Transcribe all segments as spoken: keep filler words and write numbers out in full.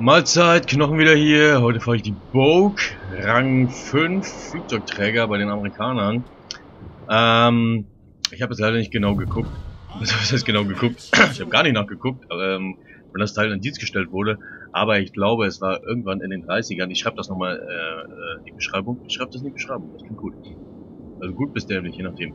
Mahlzeit, Knochen wieder hier. Heute fahre ich die Bogue, Rang fünf, Flugzeugträger bei den Amerikanern. Ähm, ich habe jetzt leider nicht genau geguckt. Was heißt genau geguckt? Ich habe gar nicht nachgeguckt, ähm, wenn das Teil in Dienst gestellt wurde. Aber ich glaube, es war irgendwann in den dreißigern. Ich schreibe das nochmal äh, in die Beschreibung. Ich schreibe das in die Beschreibung, das klingt gut. Also gut bis dämlich, je nachdem.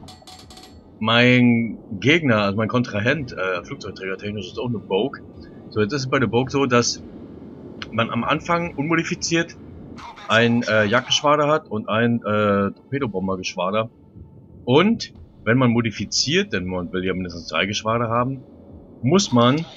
Mein Gegner, also mein Kontrahent, äh, Flugzeugträger technisch, ist auch eine Bogue. So, jetzt ist es bei der Bogue so, dass man am Anfang unmodifiziert ein äh, Jagdgeschwader hat und ein äh, Torpedobombergeschwader. Und wenn man modifiziert, denn man will ja mindestens drei Geschwader haben, muss man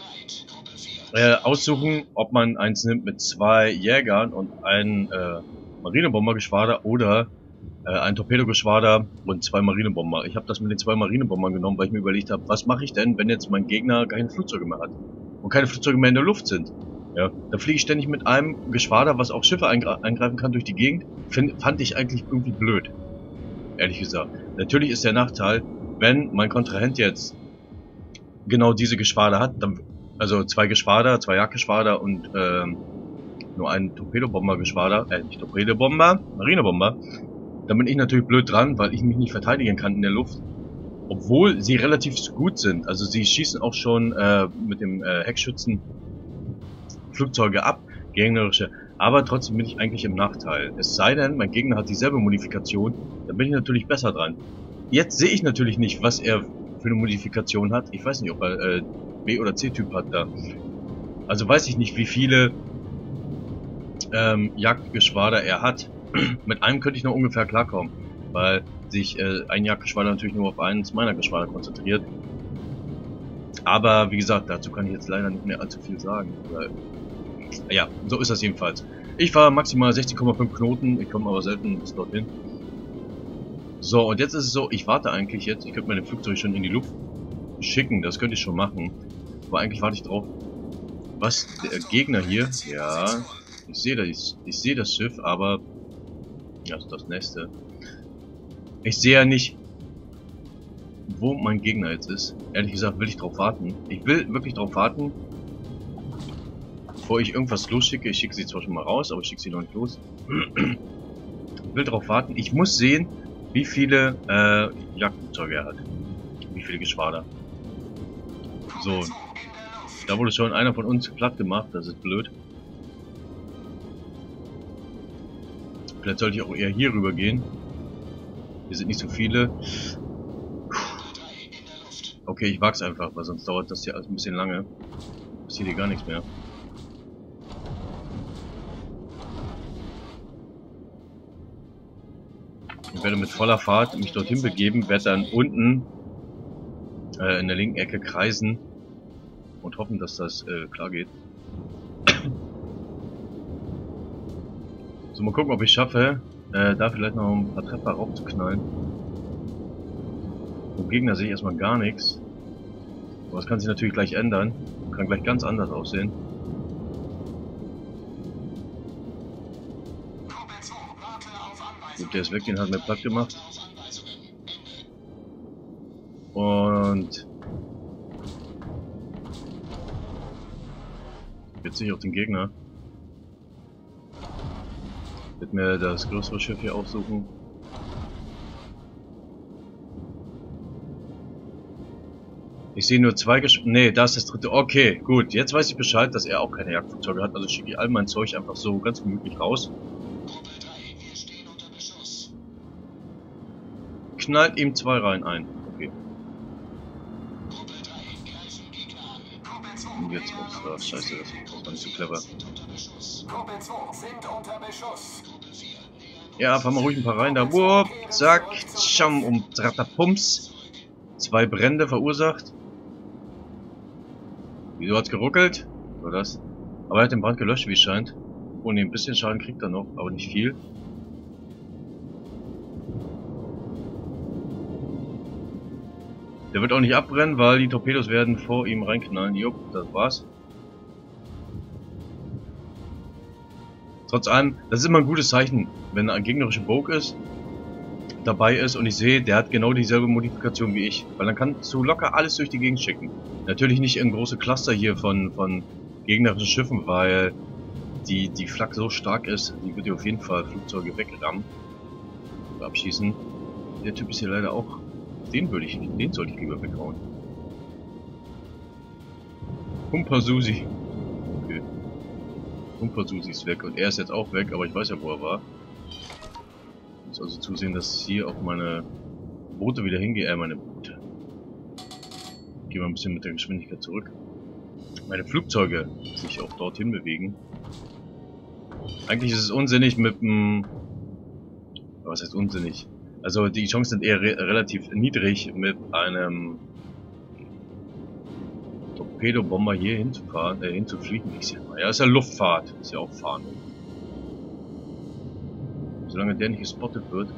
äh, aussuchen, ob man eins nimmt mit zwei Jägern und ein äh, Marinebombergeschwader oder äh, ein Torpedogeschwader und zwei Marinebomber. Ich habe das mit den zwei Marinebombern genommen, weil ich mir überlegt habe, was mache ich denn, wenn jetzt mein Gegner keine Flugzeuge mehr hat und keine Flugzeuge mehr in der Luft sind. Ja, da fliege ich ständig mit einem Geschwader, was auch Schiffe eingre eingreifen kann, durch die Gegend. Find, fand ich eigentlich irgendwie blöd. Ehrlich gesagt. Natürlich ist der Nachteil, wenn mein Kontrahent jetzt genau diese Geschwader hat, dann, also zwei Geschwader, zwei Jagdgeschwader und ähm, nur ein Torpedobombergeschwader, äh, nicht Torpedobomber, Marinebomber, dann bin ich natürlich blöd dran, weil ich mich nicht verteidigen kann in der Luft. Obwohl sie relativ gut sind. Also sie schießen auch schon äh, mit dem äh, Heckschützen Flugzeuge ab, gegnerische, aber trotzdem bin ich eigentlich im Nachteil. Es sei denn, mein Gegner hat dieselbe Modifikation, dann bin ich natürlich besser dran. Jetzt sehe ich natürlich nicht, was er für eine Modifikation hat. Ich weiß nicht, ob er äh, B- oder C-Typ hat da. Also weiß ich nicht, wie viele ähm, Jagdgeschwader er hat. Mit einem könnte ich noch ungefähr klarkommen, weil sich äh, ein Jagdgeschwader natürlich nur auf eines meiner Geschwader konzentriert. Aber wie gesagt, dazu kann ich jetzt leider nicht mehr allzu viel sagen. Weil, ja, so ist das jedenfalls. Ich fahre maximal sechzehn Komma fünf Knoten, ich komme aber selten bis dorthin. So, und jetzt ist es so, ich warte eigentlich jetzt, ich könnte meine Flugzeuge schon in die Luft schicken, das könnte ich schon machen. Aber eigentlich warte ich drauf, was der Gegner hier, ja, ich sehe das, ich sehe das Schiff, aber, ja, das ist das nächste. Ich sehe ja nicht, wo mein Gegner jetzt ist. Ehrlich gesagt will ich drauf warten. Ich will wirklich drauf warten, bevor ich irgendwas losschicke. Ich schicke sie zwar schon mal raus, aber ich schicke sie noch nicht los. Ich will drauf warten. Ich muss sehen, wie viele äh, Jagdflugzeuge er hat. Wie viele Geschwader. So. Da wurde schon einer von uns platt gemacht. Das ist blöd. Vielleicht sollte ich auch eher hier rüber gehen. Hier sind nicht so viele. Okay, ich wag's einfach, weil sonst dauert das hier alles ein bisschen lange. Passiert hier gar nichts mehr. Ich werde mit voller Fahrt mich dorthin begeben, werde dann unten äh, in der linken Ecke kreisen und hoffen, dass das äh, klar geht. So, mal gucken, ob ich schaffe, äh, da vielleicht noch ein paar Treffer raufzuknallen. Vom Gegner sehe ich erstmal gar nichts. Aber das kann sich natürlich gleich ändern. Kann gleich ganz anders aussehen. Gut, der ist weg, den hat mir platt gemacht. Und jetzt sehe ich auch den Gegner. Ich werde mir das größere Schiff hier aufsuchen. Ich sehe nur zwei Gesch... Ne, da ist das dritte. Okay, gut. Jetzt weiß ich Bescheid, dass er auch keine Jagdflugzeuge hat. Also schicke ich all mein Zeug einfach so ganz gemütlich raus. Knallt ihm zwei Reihen ein. Okay. Und jetzt ups, da. Scheiße, das war nicht so clever. Ja, fahren wir ruhig ein paar rein. Da. Wupp, zack, tscham und Ratapums. Zwei Brände verursacht. Wieso hat's geruckelt? Oder das? Aber er hat den Brand gelöscht, wie es scheint. Und ein bisschen Schaden kriegt er noch, aber nicht viel. Der wird auch nicht abbrennen, weil die Torpedos werden vor ihm reinknallen. Jupp, das war's. Trotz allem, das ist immer ein gutes Zeichen, wenn ein gegnerischer Bogue ist, dabei ist und ich sehe, der hat genau dieselbe Modifikation wie ich. Weil dann kannst du locker alles durch die Gegend schicken. Natürlich nicht in große Cluster hier von, von gegnerischen Schiffen, weil die, die Flak so stark ist, die wird ja auf jeden Fall Flugzeuge wegrammen oder abschießen. Der Typ ist hier leider auch. Den würde ich, den sollte ich lieber weghauen. Humper Susi. Okay. Humper Susi ist weg und er ist jetzt auch weg, aber ich weiß ja, wo er war. Ich muss also zusehen, dass hier auch meine Boote wieder hingehen. Äh, meine Boote. Gehen wir ein bisschen mit der Geschwindigkeit zurück. Meine Flugzeuge sich auch dorthin bewegen. Eigentlich ist es unsinnig mit dem... Was heißt unsinnig? Also die Chancen sind eher re relativ niedrig, mit einem Torpedobomber hier hinzufahren, äh, hinzufliegen. Ich sag mal. Ja, ist ja Luftfahrt. Ist ja auch Fahren. Solange der nicht gespottet wird.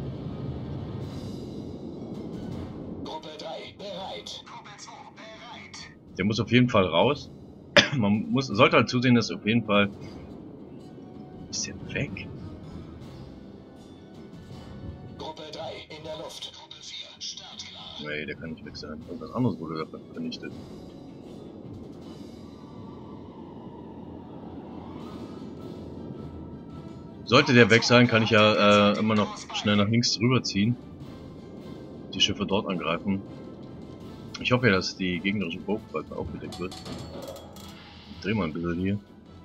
Gruppe drei, bereit. Gruppe zwei, bereit. Der muss auf jeden Fall raus. Man muss, sollte halt zusehen, dass auf jeden Fall... Ist der weg? Gruppe drei in der Luft. Gruppe vier, startklar. Nee, der kann nicht weg sein. Irgendwas anderes wurde davon vernichtet. Sollte der weg sein, kann ich ja äh, immer noch schnell nach links rüberziehen. Die Schiffe dort angreifen. Ich hoffe ja, dass die gegnerische Bogenflotte aufgedeckt wird. Ich dreh mal ein bisschen hier.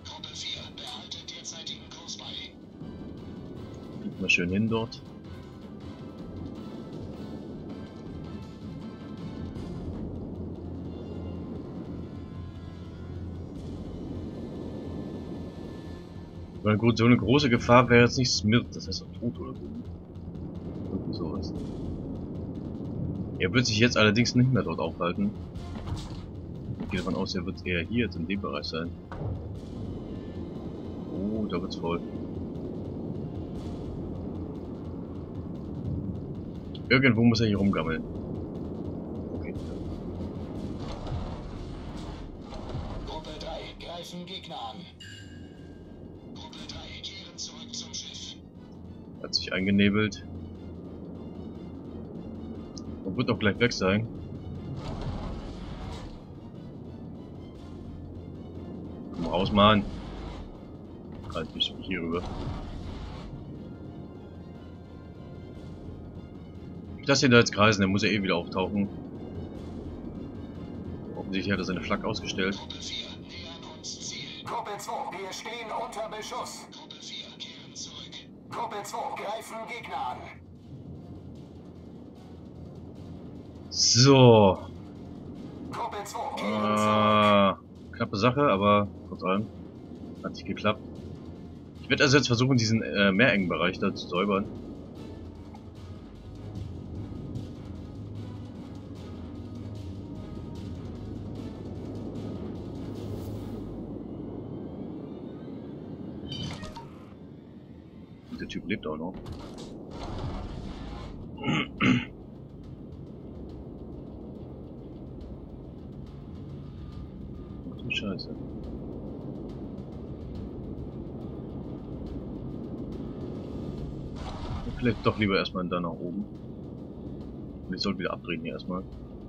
Geht mal schön hin dort. Weil gut, so eine große Gefahr wäre jetzt nicht Smirt, das heißt auch tot oder so. Irgendwie sowas. Er wird sich jetzt allerdings nicht mehr dort aufhalten. Ich gehe davon aus, er wird eher hier jetzt in dem Bereich sein. Oh, da wird's voll. Irgendwo muss er hier rumgammeln. Okay. Gruppe drei, greifen Gegner an. Gruppe drei, kehren zurück zum Schiff. Hat sich eingenebelt. Und wird auch gleich weg sein. Komm raus, Mann. Halt ich mich hier rüber. Das hier da jetzt kreisen, der muss ja eh wieder auftauchen. Offensichtlich hat er seine Flak ausgestellt. Gruppe vier, nähern uns Ziel. Gruppe zwei, wir stehen unter Beschuss. Gruppe vier, kehren zurück. Gruppe zwei, greifen Gegner an. So. Gruppe zwei, kehren zurück. Äh, knappe Sache, aber trotz allem hat nicht geklappt. Ich werde also jetzt versuchen, diesen äh, meerengen Bereich da zu säubern. Der Typ lebt auch noch. Ach du Scheiße. Vielleicht doch lieber erstmal da nach oben. Und ich sollte wieder abdrehen hier erstmal.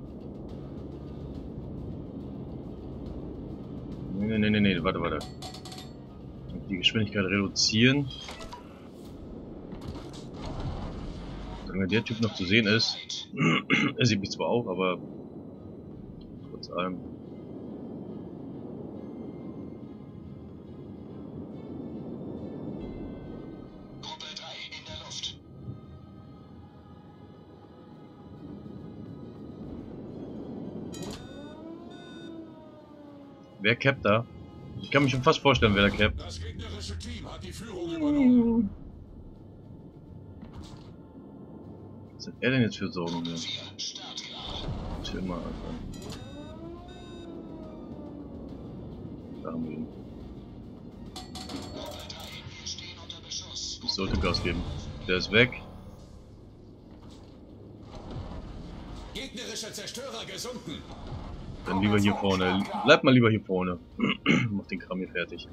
Nee, nee, nee, nee, warte, warte. Die Geschwindigkeit reduzieren. Solange der Typ noch zu sehen ist. Er sieht mich zwar auch, aber trotz allem. Gruppe drei in der Luft. Wer cappt da? Ich kann mich schon fast vorstellen, wer da cappt. Das gegnerische Team hat die Führung übernommen. Was hat er denn jetzt für Sorgen? Gruppe vier, startklar. Chill mal, Alter. Da haben wir ihn. Gruppe drei, wir stehen unter Beschuss. Ich sollte Gas geben. Der ist weg. Gegnerische Zerstörer gesunken. Dann lieber hier vorne. Bleib mal lieber hier vorne. Mach den Kram hier fertig.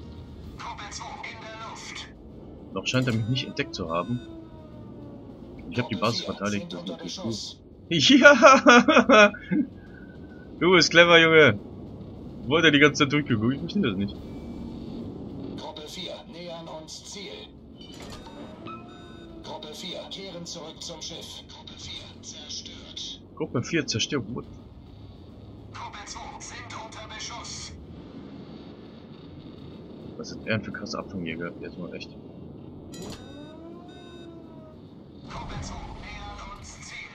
Gruppe zwei in der Luft. Noch scheint er mich nicht entdeckt zu haben. Ich habe die Basis verteidigt. Das ist natürlich gut. Ja! Du bist clever, Junge. Wollte er die ganze Zeit durchgeguckt? Ich verstehe das nicht. Gruppe vier, nähern uns Ziel. Gruppe vier, kehren zurück zum Schiff. Gruppe vier, zerstört. Gruppe vier zerstört. What? Gruppe zwei, sind unter Beschuss. Was sind er für krasse Abfangjäger? Jetzt mal echt. Gruppe zwei, nähern uns Ziel.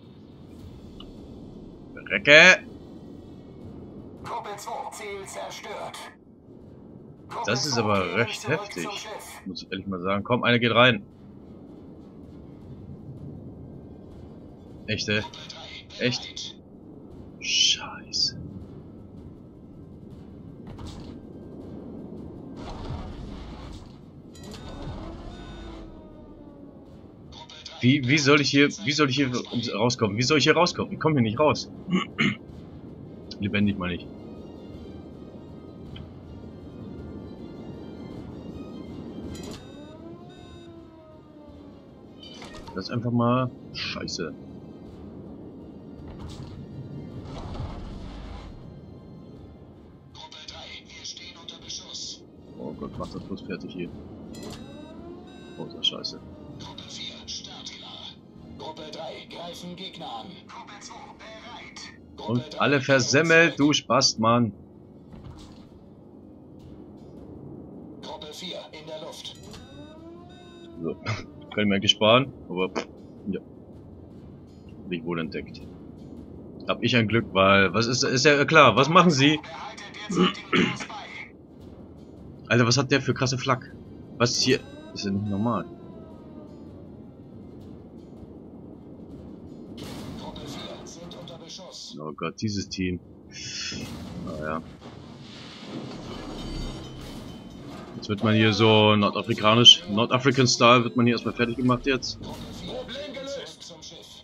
Recke! Gruppe zwei, Ziel zerstört. Gruppe Das ist zwei, aber kehren recht zurück heftig. zum Schiff. Muss ich ehrlich mal sagen. Komm, einer geht rein. Echte? Echt? Scheiße. Wie, wie soll ich hier, wie soll ich hier rauskommen? Wie soll ich hier rauskommen? Ich komme hier nicht raus. Lebendig meine ich. Das ist einfach mal scheiße. Gruppe drei, wir stehen unter Beschuss. Oh Gott, macht das bloß fertig hier. Oh, ist das scheiße. Gruppe vier, startklar. Gruppe drei, greifen Gegner an. Gruppe zwei, bereit. Gruppe Und drei, alle versemmelt, du Spast, Mann. Gruppe vier, in der Luft. So. Kann ich mir eigentlich sparen, aber pff, ja. Nicht wohl entdeckt. Hab ich ein Glück, weil, was ist, ist ja klar, was machen sie? Behalte derzeitigen Kurs bei. Alter, was hat der für krasse Flak? Was ist hier? Ist ja nicht normal. Gruppe vier, sind unter Beschuss. Oh Gott, dieses Team. Naja. Jetzt wird man hier so nordafrikanisch, Nordafrican Style wird man hier erstmal fertig gemacht jetzt. Gruppe vier, Problem gelöst. Zum Schiff.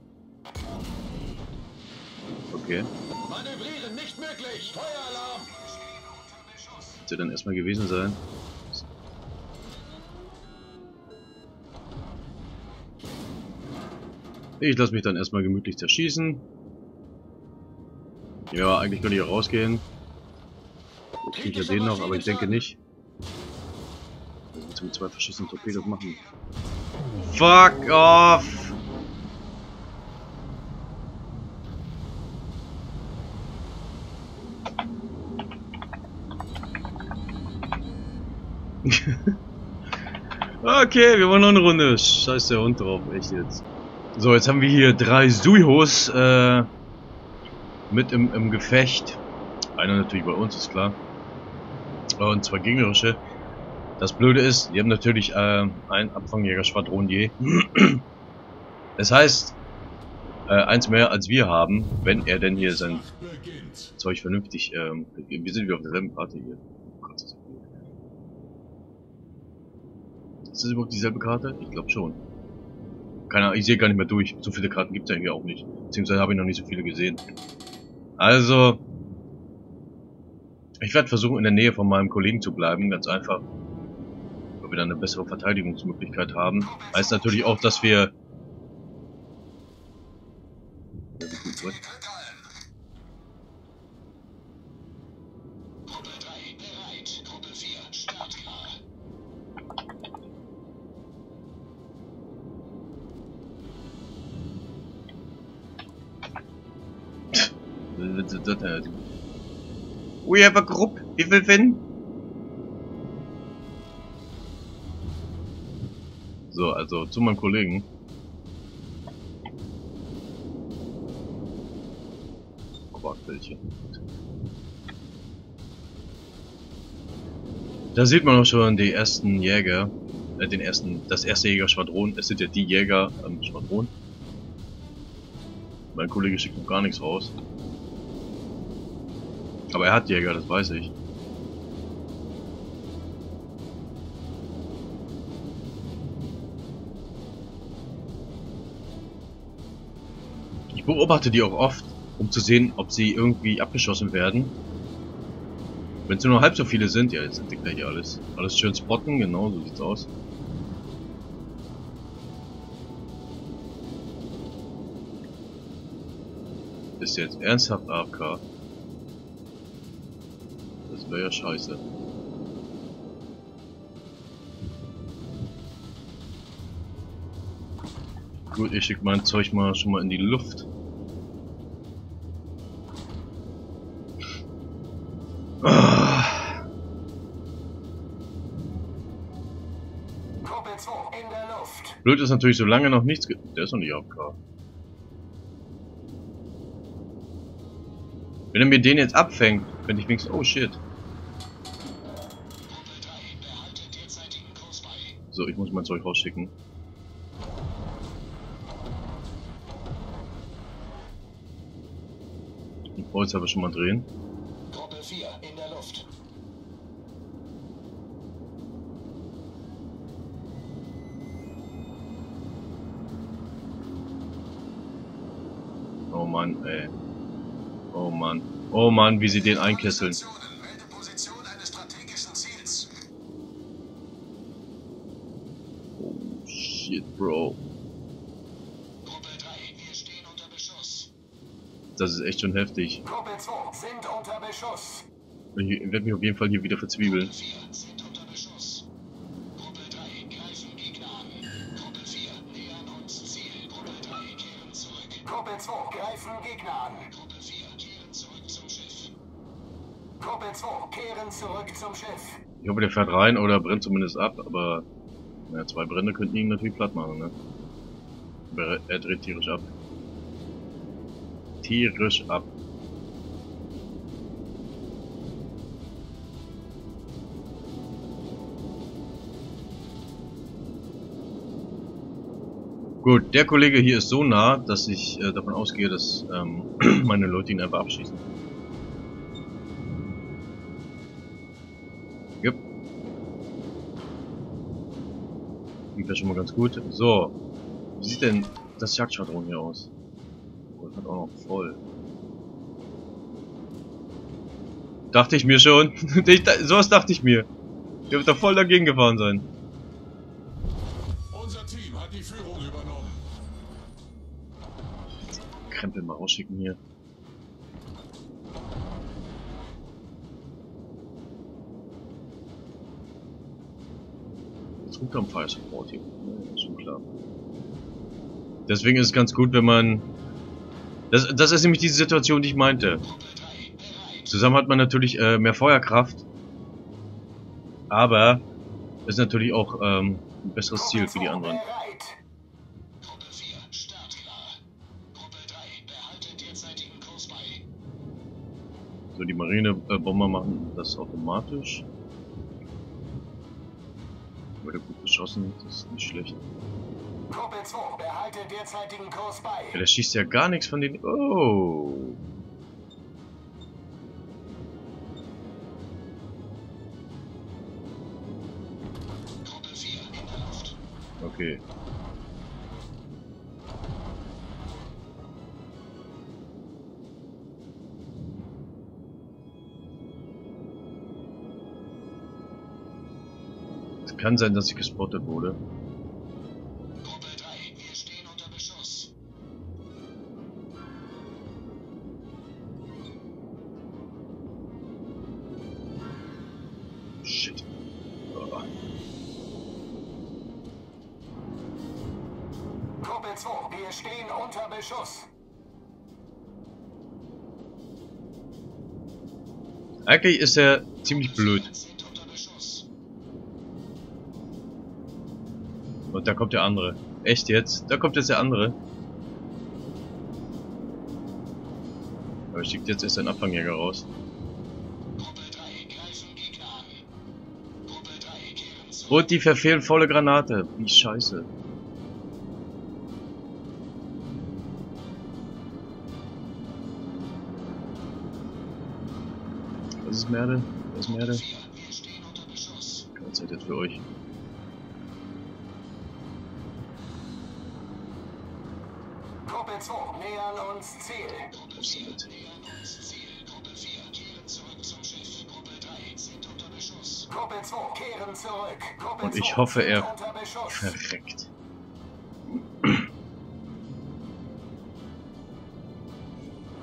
Okay. Manövrieren nicht möglich. Feueralarm. Wird sie dann erstmal gewesen sein. Ich lasse mich dann erstmal gemütlich zerschießen. Ja, eigentlich könnte ich auch rausgehen. Ich kriege ja den noch, aber ich denke nicht. Das wird mit zwei verschissenen Torpedos machen. Fuck off! Okay, wir wollen noch eine Runde. Scheiß der Hund drauf, echt jetzt. So, jetzt haben wir hier drei Suihos äh, mit im, im Gefecht. Einer natürlich bei uns, ist klar. Und zwei gegnerische. Das Blöde ist, die haben natürlich äh, ein Abfangjäger-Schwadron je. Das heißt, äh, eins mehr als wir haben, wenn er denn hier sein Zeug vernünftig. Ähm, wir sind wieder auf derselben Karte hier. Ist das überhaupt dieselbe Karte? Ich glaube schon. Keine Ahnung, ich sehe gar nicht mehr durch. So viele Karten gibt es ja hier auch nicht. Beziehungsweise habe ich noch nicht so viele gesehen. Also, ich werde versuchen, in der Nähe von meinem Kollegen zu bleiben, ganz einfach. Weil wir dann eine bessere Verteidigungsmöglichkeit haben. Heißt natürlich auch, dass wir... Gruppe drei, bereit. Gruppe vier, startklar. We have a group. We will win. So, also zu meinem Kollegen. Quarkbällchen. Da sieht man auch schon die ersten Jäger, äh, den ersten, das erste Jägerschwadron. Es sind ja die Jäger am Schwadron. Mein Kollege schickt noch gar nichts raus. Aber er hat Jäger, das weiß ich. Ich beobachte die auch oft, um zu sehen, ob sie irgendwie abgeschossen werden. Wenn es nur noch halb so viele sind, ja, jetzt sind die gleich alles. Alles schön spotten, genau, so sieht's aus. Ist jetzt ernsthaft A F K? Das wäre ja scheiße. Gut, ich schicke mein Zeug mal schon mal in die Luft. Ah. Gruppe zwei in der Luft. Blöd ist natürlich, solange noch nichts ge... Der ist noch nicht A F K. Wenn er mir den jetzt abfängt, könnte ich wenigstens... Oh shit. So, ich muss mein Zeug rausschicken. Die Kreuz habe ich schon mal drehen. Gruppe vier in der Luft. Oh Mann, ey. Oh Mann. Oh Mann, wie sie den einkesseln. Melde Position eines strategischen Ziels. Oh shit, Bro. Gruppe drei, wir stehen unter Beschuss. Das ist echt schon heftig. Gruppe zwei sind unter Beschuss. Ich werde mich auf jeden Fall hier wieder verzwiebeln. Gruppe vier sind unter Beschuss. Gruppe drei greifen Gegner an. Gruppe vier nähern uns Ziel. Gruppe drei kehren zurück. Gruppe zwei greifen Gegner an. Gruppe vier kehren zurück zum Schiff. Gruppe zwei kehren zurück zum Schiff. Ich hoffe, der fährt rein oder brennt zumindest ab, aber ja, zwei Brände könnten ihn natürlich platt machen, ne? Aber er dreht tierisch ab. Tierisch ab. Gut, der Kollege hier ist so nah, dass ich äh, davon ausgehe, dass ähm, meine Leute ihn einfach abschießen. Jupp. Liegt ja schon mal ganz gut. So. Wie sieht denn das Jagdschwadron hier aus? Oh, das hat auch noch voll. Dachte ich mir schon. ich, sowas dachte ich mir. Der wird da voll dagegen gefahren sein. Unser Team hat die Führung übernommen. Krempel mal rausschicken hier. Jetzt ruft am Fire Support hier. Ja, ist schon klar. Deswegen ist es ganz gut, wenn man... Das, das ist nämlich diese Situation, die ich meinte. Zusammen hat man natürlich äh, mehr Feuerkraft. Aber ist natürlich auch ähm, ein besseres Ziel für die anderen. Gruppe vier startklar. Gruppe drei behaltet derzeitigen Kurs bei. So, die Marinebomber machen das automatisch. Wurde gut geschossen, das ist nicht schlecht. Gruppe zwei behaltet derzeitigen Kurs bei. Ja, der schießt ja gar nichts von den... Oh! Gruppe vier in der Luft. Okay. Es kann sein, dass ich gespottet wurde. Gruppe drei, wir stehen unter Beschuss. Shit. Oh. Gruppe zwei, wir stehen unter Beschuss. Eigentlich ist er ziemlich blöd. Sind unter Beschuss. Und da kommt der andere. Echt jetzt? Da kommt jetzt der andere. Aber schickt jetzt erst einen Abfangjäger raus. Gruppe drei greifen Gegner an. Gruppe drei kehren zurück. Und die verfehlen volle Granate. Wie scheiße. Das ist Merde. Das ist Merde. vier, wir stehen unter Beschuss. Keine Zeit jetzt für euch. Gruppe zwei nähern uns Ziel. Was damit? Nähern uns Ziel. Gruppe vier kehren zurück zum Schiff. Gruppe drei sind unter Beschuss. Gruppe zwei kehren zurück. Gruppe Und ich zwei hoffe, sind er unter Beschuss. verreckt.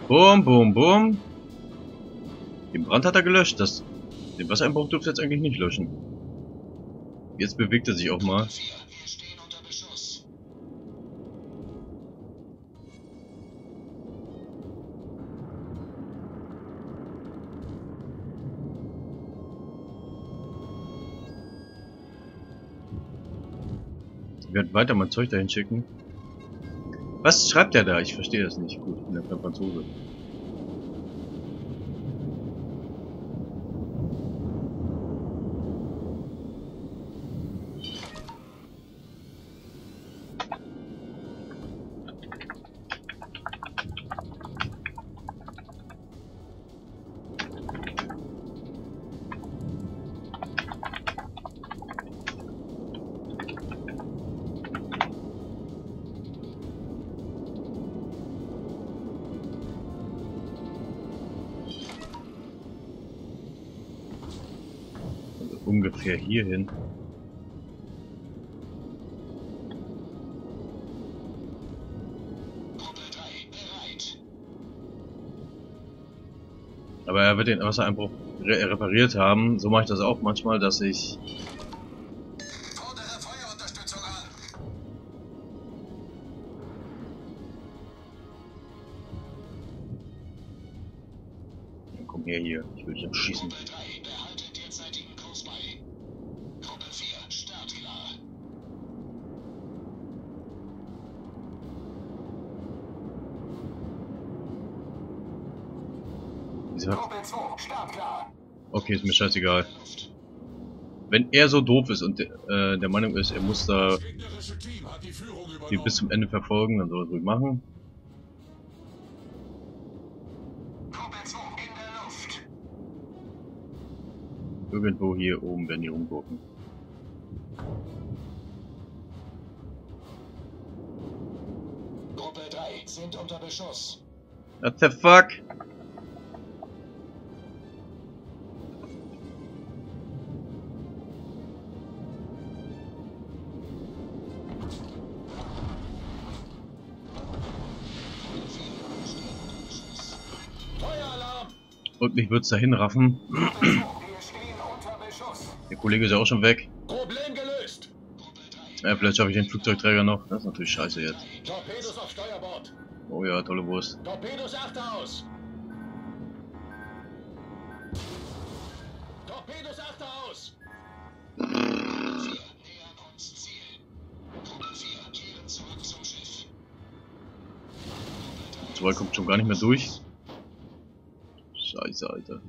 Bum, bum, bum. Den Brand hat er gelöscht. Das, den Wassereinbruch dürfte jetzt eigentlich nicht löschen. Jetzt bewegt er sich auch mal. Wir stehen unter Beschuss. Ich werde weiter mein Zeug dahin schicken. Was schreibt er da? Ich verstehe das nicht. Gut, ich bin ja kein Franzose. Ungefähr hierhin. Aber er wird den Wassereinbruch re repariert haben. So mache ich das auch manchmal, dass ich... Fordere Feuerunterstützung an. Ja, komm her hier, ich will dich abschießen. Gruppe drei, behaltet derzeitigen Kurs bei. Gruppe vier, startklar. Dieser... Gruppe zwei, startklar. Okay, ist mir scheißegal. Wenn er so doof ist und äh, der Meinung ist, er muss da die bis zum Ende verfolgen, dann soll er es ruhig machen. Gruppe zwei in der Luft. Irgendwo hier oben werden die rumgucken. Gruppe drei sind unter Beschuss. What the fuck? Feueralarm! Und mich wird's dahin raffen. Wir stehen unter Beschuss. Der Kollege ist ja auch schon weg. Problem gelöst. Ja, vielleicht schaffe ich den Flugzeugträger noch. Das ist natürlich scheiße jetzt. Torpedos auf Steuerbord. Oh ja, tolle Wurst. Torpedos Achterhaus. Torpedos Achterhaus. Wir nähern uns Ziel. Gruppe vier kehren zurück zum Schiff. So weit kommt schon gar nicht mehr durch. Scheiße, Alter.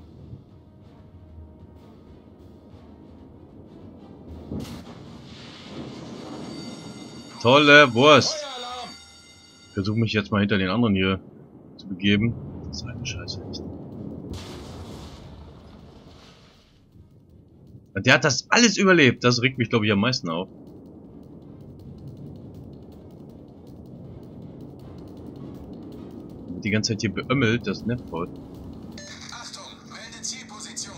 Tolle Wurst. Feueralarm. Ich versuche mich jetzt mal hinter den anderen hier zu begeben. Das ist eine Scheiße, echt. Und der hat das alles überlebt. Das regt mich, glaube ich, am meisten auf. Die ganze Zeit hier beömmelt, das nervt voll. Achtung, melde Zielposition.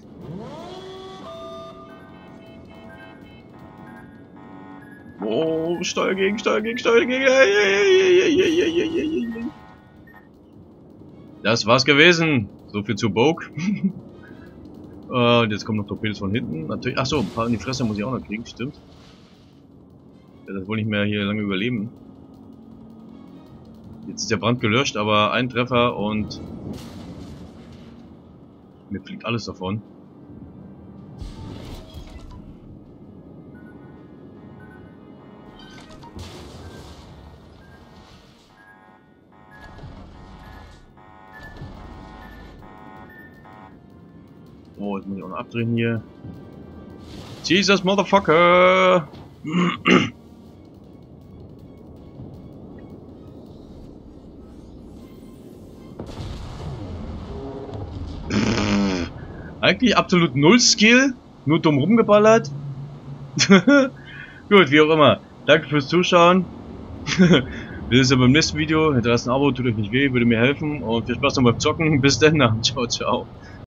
Oh, Steuer gegen, Steuer gegen, Steuer gegen. Ei, ei, ei, ei, ei, ei, ei, ei. Das war's gewesen. So viel zu Boke. Und jetzt kommen noch Torpedos von hinten. Natürlich. Achso, ein paar in die Fresse muss ich auch noch kriegen, stimmt. Ja, das wollte ich mehr hier lange überleben. Jetzt ist der Brand gelöscht, aber ein Treffer und mir fliegt alles davon. Oh, jetzt muss ich auch noch abdrehen hier. Jesus Motherfucker! Eigentlich absolut null Skill, nur dumm rumgeballert. Gut, wie auch immer. Danke fürs Zuschauen. Wir sehen uns beim nächsten Video. Hinterlasst ein Abo, tut euch nicht weh, würde mir helfen. Und viel Spaß noch beim Zocken. Bis dann, ciao, ciao.